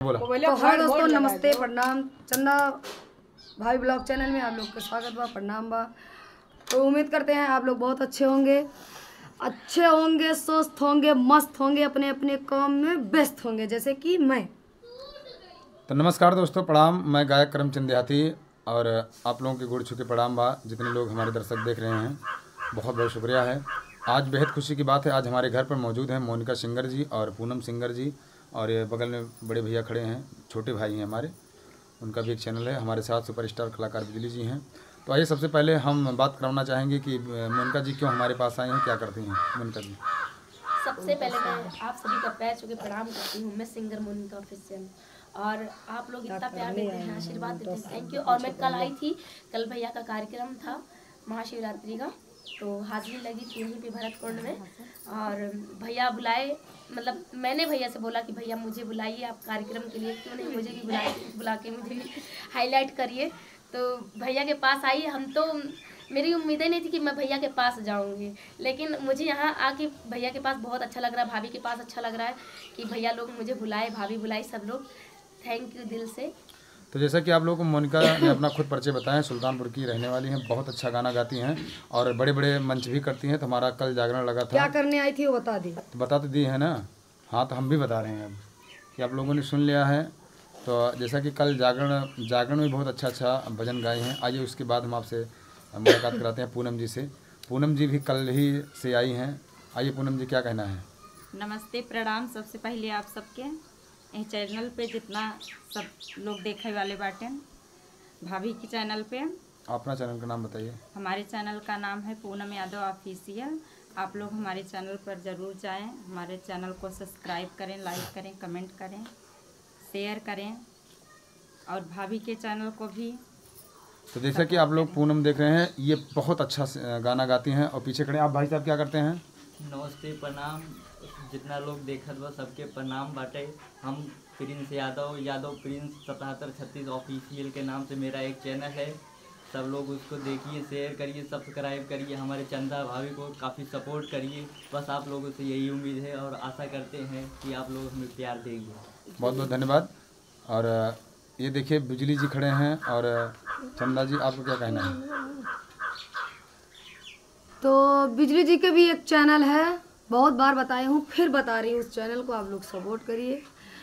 बोला तो हाँ दोस्तों, नमस्ते, प्रणाम। चंदा भाभी ब्लॉग चैनल में आप लोग का स्वागत बा, प्रणाम बा। तो उम्मीद करते हैं आप लोग बहुत अच्छे होंगे, स्वस्थ होंगे, मस्त होंगे, अपने अपने काम में व्यस्त होंगे, जैसे कि मैं। तो नमस्कार दोस्तों, प्रणाम। मैं गायक करमचंद देहाती और आप लोगों के गुड़ छुके प्रणाम बा। जितने लोग हमारे दर्शक देख रहे हैं, बहुत बहुत शुक्रिया है। आज बेहद खुशी की बात है, आज हमारे घर पर मौजूद हैं मोनिका सिंगर जी और पूनम सिंगर जी, और ये बगल में बड़े भैया खड़े हैं, छोटे भाई हैं हमारे, उनका भी एक चैनल है। हमारे साथ सुपरस्टार कलाकार बिजली जी हैं। तो आइए सबसे पहले हम बात करवाना चाहेंगे कि मोनिका जी क्यों हमारे पास आई हैं, क्या करती हैं मोनिका जी। सबसे पहले मैं आप सभी का पैर छू के प्रणाम करती हूँ। मैं सिंगर मोनिका ऑफिशियल, और आप लोग इतना प्यार देते हैं, आशीर्वाद देते हैं, थैंक यू। और मैं कल आई थी, कल भैया का कार्यक्रम था महाशिवरात्रि का, तो हाजिरी लगी थी यहीं पे भरतकुंड में। और भैया बुलाए, मतलब मैंने भैया से बोला कि भैया मुझे बुलाइए आप कार्यक्रम के लिए, क्यों नहीं मुझे भी बुला के मुझे भी हाईलाइट करिए। तो भैया के पास आई। हम तो मेरी उम्मीदें नहीं थी कि मैं भैया के पास जाऊंगी, लेकिन मुझे यहाँ आके भैया के पास बहुत अच्छा लग रहा है, भाभी के पास अच्छा लग रहा है कि भैया लोग मुझे बुलाए, भाभी बुलाई, सब लोग, थैंक यू दिल से। तो जैसा कि आप लोगों को मोनिका ने अपना खुद परिचय बताया, सुल्तानपुर की रहने वाली हैं, बहुत अच्छा गाना गाती हैं और बड़े बड़े मंच भी करती हैं। तो हमारा कल जागरण लगा था, क्या करने आई थी वो बता दी। तो बता तो दी है ना। हाँ, तो हम भी बता रहे हैं अब कि आप लोगों ने सुन लिया है। तो जैसा कि कल जागरण में बहुत अच्छा भजन गाए हैं। आइए उसके बाद हम आपसे मुलाकात कराते हैं पूनम जी से। पूनम जी भी कल ही से आई हैं। आइए पूनम जी, क्या कहना है। नमस्ते, प्रणाम। सबसे पहले आप सबके इस चैनल पे जितना सब लोग देखे वाले बाटे, भाभी के चैनल पे। अपना चैनल का नाम बताइए। हमारे चैनल का नाम है पूनम यादव ऑफिशियल। आप लोग हमारे चैनल पर ज़रूर जाएं, हमारे चैनल को सब्सक्राइब करें, लाइक करें, कमेंट करें, शेयर करें, और भाभी के चैनल को भी। तो जैसा कि आप लोग पूनम देख रहे हैं, ये बहुत अच्छा गाना गाती हैं। और पीछे खड़े आप भाई साहब क्या करते हैं। नमस्ते, प्रणाम। जितना लोग देखत बा सबके प्रणाम बाटे। हम प्रिंस यादव प्रिंस 7736 ऑफिशियल के नाम से मेरा एक चैनल है। सब लोग उसको देखिए, शेयर करिए, सब्सक्राइब करिए, हमारे चंदा भाभी को काफ़ी सपोर्ट करिए। बस आप लोगों से यही उम्मीद है और आशा करते हैं कि आप लोग हमें प्यार देंगे। बहुत बहुत धन्यवाद। और ये देखिए बिजली जी खड़े हैं, और चंदा जी आपको क्या कहना है। तो बिजली जी के भी एक चैनल है, बहुत बार बताई हूँ, फिर बता रही हूँ, उस चैनल को आप लोग सपोर्ट करिए।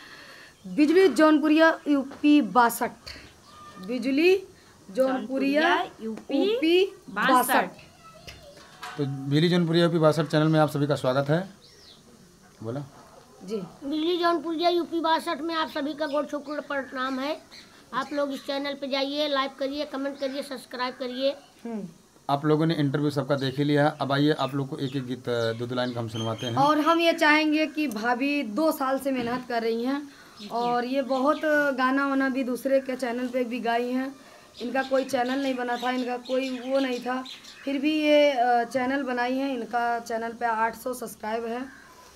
बिजली जौनपुरिया यूपी 62, बिजली जौनपुरिया यूपी 62। तो बिजली जौनपुरिया यूपी 62 चैनल में आप सभी का स्वागत है। बोला जी। बिजली जौनपुरिया यूपी 62 में आप सभी का गोड़ छुकर प्रणाम है। आप लोग इस चैनल पे जाइए, लाइक करिए, कमेंट करिए, सब्सक्राइब करिए। आप लोगों ने इंटरव्यू सबका देख ही लिया। अब आइए आप लोग को एक एक गीत दो लाइन का हम सुनवाते हैं। और हम ये चाहेंगे कि भाभी 2 साल से मेहनत कर रही हैं, और ये बहुत गाना वाना भी दूसरे के चैनल पे भी गाई हैं। इनका कोई चैनल नहीं बना था, इनका कोई वो नहीं था, फिर भी ये चैनल बनाई है। इनका चैनल पे 800 सब्सक्राइब है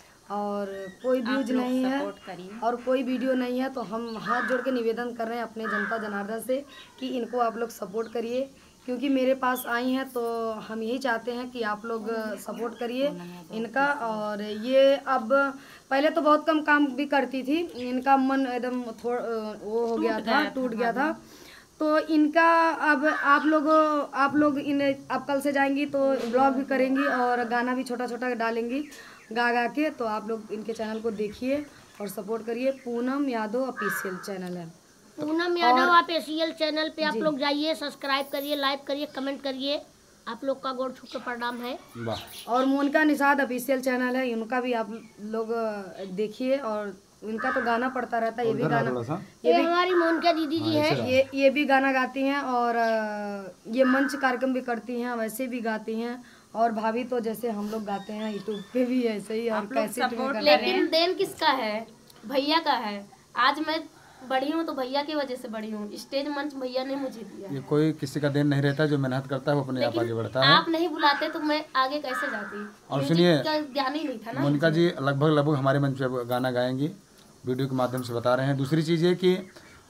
और कोई व्यूज नहीं है और कोई वीडियो नहीं है। तो हम हाथ जोड़ के निवेदन कर रहे हैं अपने जनता जनार्दन से कि इनको आप लोग सपोर्ट करिए, क्योंकि मेरे पास आई हैं, तो हम यही चाहते हैं कि आप लोग सपोर्ट करिए इनका। और ये अब पहले तो बहुत कम काम भी करती थी, इनका मन एकदम वो हो गया था, टूट गया था। तो इनका अब आप लोग इन अब कल से जाएंगी तो ब्लॉग भी करेंगी और गाना भी छोटा छोटा डालेंगी गा के। तो आप लोग इनके चैनल को देखिए और सपोर्ट करिए। पूनम यादव ऑफिशियल चैनल है, पूनम यादव ऑफिशियल चैनल पे आप लोग जाइए, सब्सक्राइब करिए, लाइक करिए, कमेंट करिए। आप लोग का गोड़ छू के प्रणाम है। और मोनिका निषाद ऑफिशियल चैनल है, इनका भी आप लोग देखिए। और इनका तो गाना पड़ता रहता है, ये भी गाना, ये हमारी मोनिका दीदी जी है, ये भी गाना गाती हैं और ये मंच कार्यक्रम भी करती हैं, वैसे भी गाती हैं। और भाभी तो जैसे हम लोग गाते हैं यूट्यूब पे भी ऐसे ही, और कैसे। लेकिन देन किसका है? भैया का है। आज मैं बड़ी हूँ तो भैया की वजह से बड़ी हूँ। स्टेज मंच भैया ने मुझे दिया। ये कोई किसी का देन नहीं रहता, जो मेहनत करता है वो अपने आप आगे बढ़ता है। आप नहीं बुलाते तो मैं आगे कैसे जाती। और सुनिए, ज्ञान ही नहीं था ना। मोनिका जी लगभग हमारे मंच पे गाना गाएंगी, वीडियो के माध्यम से बता रहे हैं। दूसरी चीज़ ये कि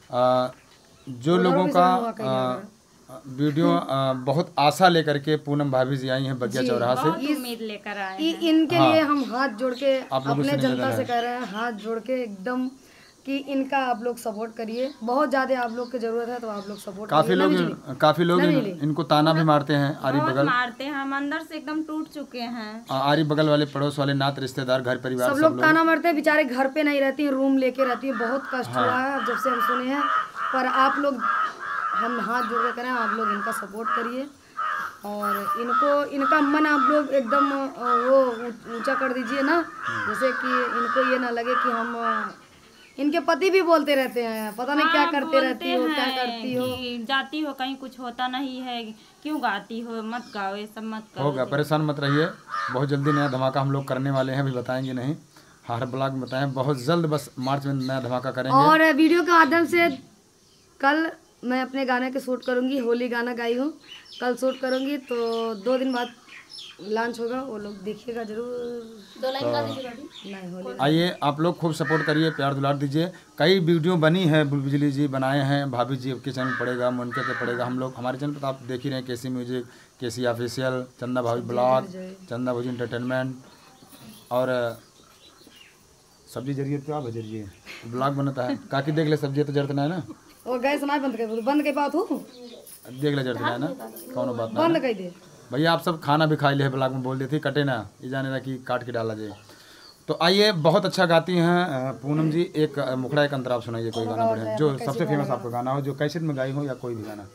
जो लोगों का वीडियो बहुत आशा लेकर के पूनम भाभी जी आई हैं बगिया चौराहा से, उम्मीद लेकर आए हैं। इनके लिए हम हाथ जोड़ के अपने जनता से कह रहे हैं, हाथ जोड़ के एकदम कि इनका आप लोग सपोर्ट करिए। बहुत ज़्यादा आप लोग की ज़रूरत है, तो आप लोग सपोर्ट काफ़ी करिए। लोग इनको ताना भी मारते हैं, आरी बहुत बगल मारते हैं, हम अंदर से एकदम टूट चुके हैं। आरी बगल वाले, पड़ोस वाले, नात रिश्तेदार, घर परिवार सब लोग ताना मारते हैं। बेचारे घर पे नहीं रहती हैं, रूम लेके रहती है। बहुत कष्ट हुआ है जब से हम सुने हैं। पर आप लोग, हम हाथ जोड़ के करें, आप लोग इनका सपोर्ट करिए और इनका मन आप लोग एकदम वो ऊंचा कर दीजिए ना, जैसे कि इनको ये ना लगे कि हम इनके पति भी बोलते रहते हैं, पता नहीं क्या करते रहती हो, क्या करती हो, जाती हो कहीं, कुछ होता नहीं है, क्यों गाती हो, मत गाओ, ये सब मत करो। होगा, परेशान मत रहिए। बहुत जल्दी नया धमाका हम लोग करने वाले हैं, अभी बताएंगे नहीं, हर ब्लॉग में बताएं, बहुत जल्द, बस मार्च में नया धमाका करेंगे। और वीडियो के माध्यम से कल मैं अपने गाने के शूट करूँगी। होली गाना गाई हूँ, कल शूट करूँगी, तो 2 दिन बाद लॉन्च होगा, वो लोग देखिएगा जरूर। 2 लाइन गा दीजिए भाभी। नहीं होली आइए, आप लोग खूब सपोर्ट करिए, प्यार दुलार दीजिए। कई वीडियो बनी है, बिजली जी बनाए हैं, भाभी जी के चैनल पड़ेगा, मोनिका के पड़ेगा, हम लोग हमारे चैनल पर तो आप देख ही रहे हैं, केसी म्यूजिक, केसी ऑफिशियल, चंदा भाभी ब्लॉग, चंदा भाभी एंटरटेनमेंट, और सब्जी जरिए तो आप जरिए ब्लॉग बनता है। काकी देख ले, सब्जी तो जरतना है ना, और गैस ना बंद के बात हो, देख ले जरतना है ना, कौन बात ना बंद कर दे भैया। आप सब खाना भी खा ले, ब्लॉग में बोल देती, कटे ना, ये जाने ना कि काट के डाला जाए। तो आइए, बहुत अच्छा गाती हैं पूनम जी। एक मुखड़ा एक अंतरा आप सुनाइए, कोई गाना बढ़िया जो सबसे फेमस आपका गाना हो, जो कैसेट में गाई हो या कोई भी गाना।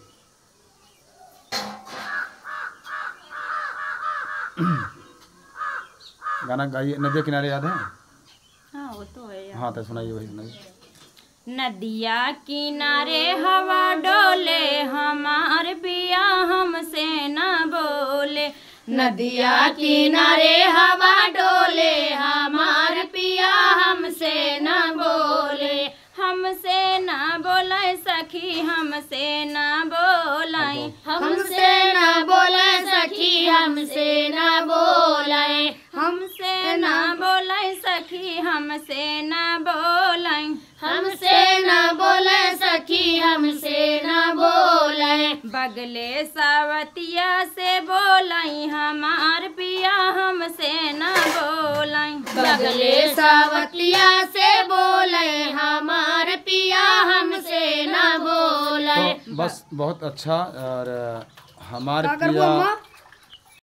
गाना गाइए। नदिया किनारे याद है? हाँ वो तो है यार। हाँ तो सुनाइए, वही सुनाइए। नदिया किनारे हवा डोले, हमार पिया हमसे न बोले। नदिया किनारे हवा डोले, हमार पिया हमसे न बोले। हमसे न बोले सखी, हमसे न बोलाई, हमसे न बोले सखी, हमसे न बोलाई, हमसे न बोले सखी, हमसे न बोलाई, हमसे न बोले सखी, हमसे न बोले। बगले सावतिया से बोलाई, हमार पिया हमसे न बोलाई, बगले सावतिया से बोले, हमार पिया हमसे न बोले। तो बस बहुत अच्छा। और हमारे पिया